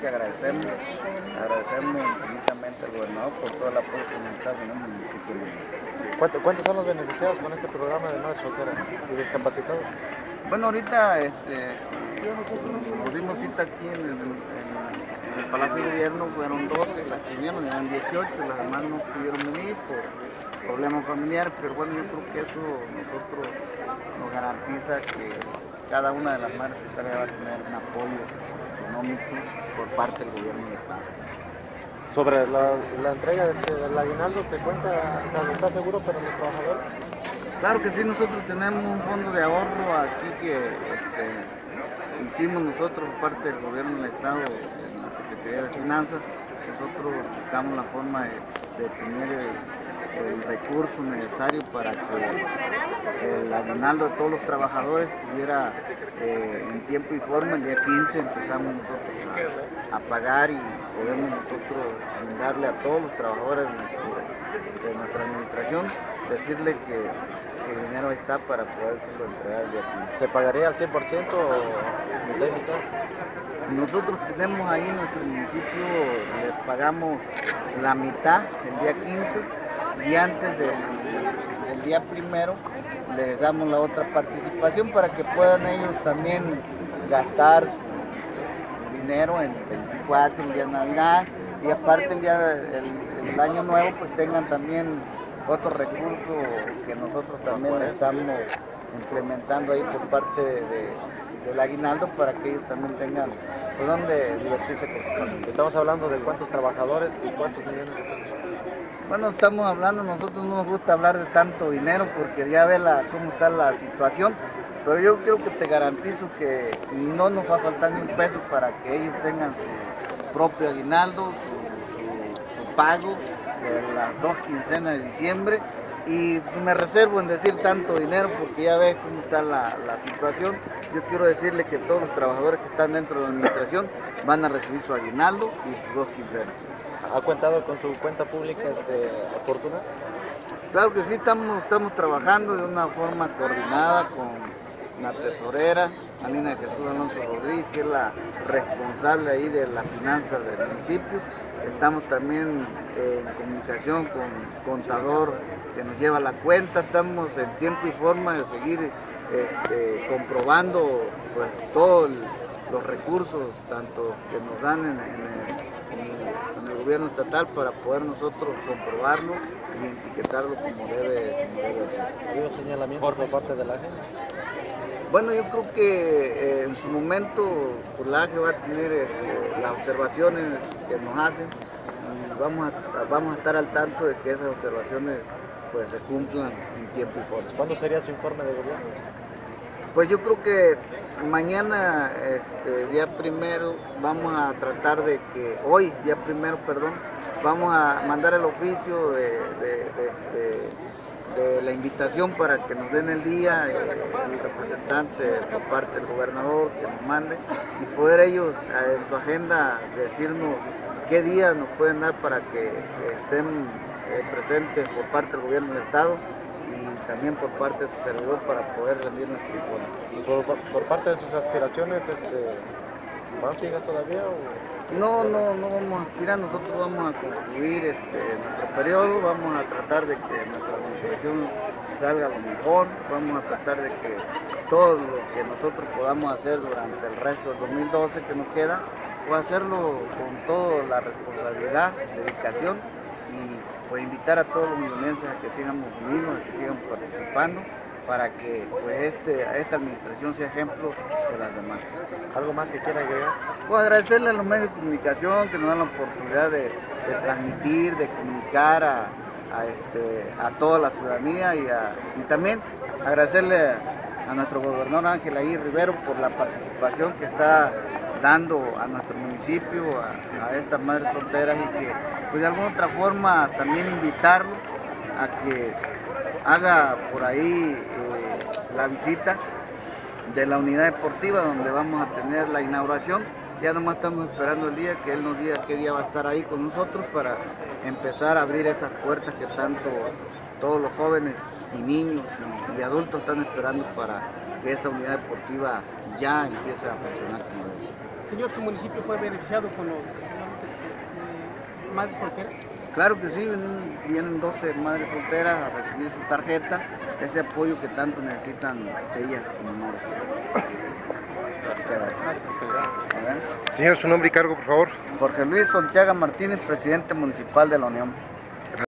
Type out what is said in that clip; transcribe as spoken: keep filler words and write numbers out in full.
que agradecemos, agradecemos infinitamente al gobernador por todo el apoyo que nos está dando en el municipio. ¿Cuánto, ¿Cuántos son los beneficiados con este programa de madres solteras y discapacitados? Bueno, ahorita este, nos dimos cita aquí en el, en el Palacio de Gobierno, fueron doce, las que vinieron eran dieciocho, las demás no pudieron venir por problemas familiares, pero bueno, yo creo que eso nosotros nos garantiza que cada una de las madres solteras va a tener un apoyo económico por parte del gobierno del Estado. Sobre la, la entrega del, del aguinaldo, ¿se cuenta, está seguro para los trabajadores? Claro que sí, nosotros tenemos un fondo de ahorro aquí que este, hicimos nosotros por parte del gobierno del Estado, en la Secretaría de Finanzas. Nosotros buscamos la forma de, de tener el, el recurso necesario para que el aguinaldo de todos los trabajadores estuviera eh, en tiempo y forma. El día quince empezamos nosotros a, a pagar y podemos nosotros brindarle a todos los trabajadores de, nuestro, de nuestra administración, decirle que su dinero está para podérselo entregar el día quince. ¿Se pagaría al cien por ciento o mitad y mitad? Nosotros tenemos ahí en nuestro municipio, les pagamos la mitad el día quince y antes del, del día primero les damos la otra participación para que puedan ellos también gastar su dinero en el veinticuatro, el día de Navidad, y aparte el día del el año nuevo pues tengan también otro recurso que nosotros también estamos implementando ahí por parte de, de, del aguinaldo para que ellos también tengan por donde divertirse con su familia. Estamos hablando de cuántos trabajadores y cuántos millones de pesos. Bueno, estamos hablando, nosotros no nos gusta hablar de tanto dinero porque ya ve la, cómo está la situación, pero yo creo que te garantizo que no nos va a faltar ni un peso para que ellos tengan su propio aguinaldo, su, su, su pago de las dos quincenas de diciembre, y me reservo en decir tanto dinero porque ya ves cómo está la, la situación. Yo quiero decirle que todos los trabajadores que están dentro de la administración van a recibir su aguinaldo y sus dos quincenas. ¿Ha contado con su cuenta pública este, oportuna? Claro que sí, estamos, estamos trabajando de una forma coordinada con la tesorera, Alina Jesús Alonso Rodríguez, que es la responsable ahí de las finanzas del municipio. Estamos también eh, en comunicación con contador que nos lleva la cuenta. Estamos en tiempo y forma de seguir este, comprobando pues, todos los recursos, tanto que nos dan en, en, el, en, el, en el gobierno estatal, para poder nosotros comprobarlo y etiquetarlo como debe, como debe ser. ¿Hubo señalamiento por parte de la agencia? Bueno, yo creo que eh, en su momento pues, la A G E va a tener eh, las observaciones que nos hacen y vamos a, vamos a estar al tanto de que esas observaciones pues, se cumplan en tiempo y forma. ¿Cuándo sería su informe de gobierno? Pues yo creo que mañana, este, día primero, vamos a tratar de que, hoy, día primero, perdón, vamos a mandar el oficio de, de, de, de de la invitación para que nos den el día, eh, el representante por parte del gobernador que nos mande y poder ellos eh, en su agenda decirnos qué día nos pueden dar para que eh, estén eh, presentes por parte del gobierno del Estado y también por parte de su servidor para poder rendir nuestro informe. ¿Y por, por, por parte de sus aspiraciones, este, van sigas todavía o...? No, no, no vamos a aspirar, nosotros vamos a concluir este, nuestro periodo, vamos a tratar de que nuestra administración salga lo mejor, vamos a tratar de que todo lo que nosotros podamos hacer durante el resto del dos mil doce que nos queda, pues hacerlo con toda la responsabilidad, dedicación y pues invitar a todos los millonenses a que sigan unidos, a que sigan participando, para que pues este, esta administración sea ejemplo de las demás. ¿Algo más que quiera agregar? Pues agradecerle a los medios de comunicación que nos dan la oportunidad de, de transmitir, de comunicar a, a, este, a toda la ciudadanía y, a, y también agradecerle a, a nuestro gobernador Ángel Aguirre Rivero por la participación que está dando a nuestro municipio, a, a estas madres solteras y que pues de alguna otra forma también invitarlo a que haga por ahí eh, la visita de la unidad deportiva donde vamos a tener la inauguración. Ya nomás estamos esperando el día, que él nos diga qué día va a estar ahí con nosotros para empezar a abrir esas puertas que tanto todos los jóvenes y niños y, y adultos están esperando para que esa unidad deportiva ya empiece a funcionar como debe ser. Señor, ¿su municipio fue beneficiado con los eh, madres solteras? Claro que sí, vienen, vienen doce madres solteras a recibir su tarjeta, ese apoyo que tanto necesitan ellas como madres. Señor, su nombre y cargo, por favor. Jorge Luis Sonchaga Martínez, presidente municipal de la Unión.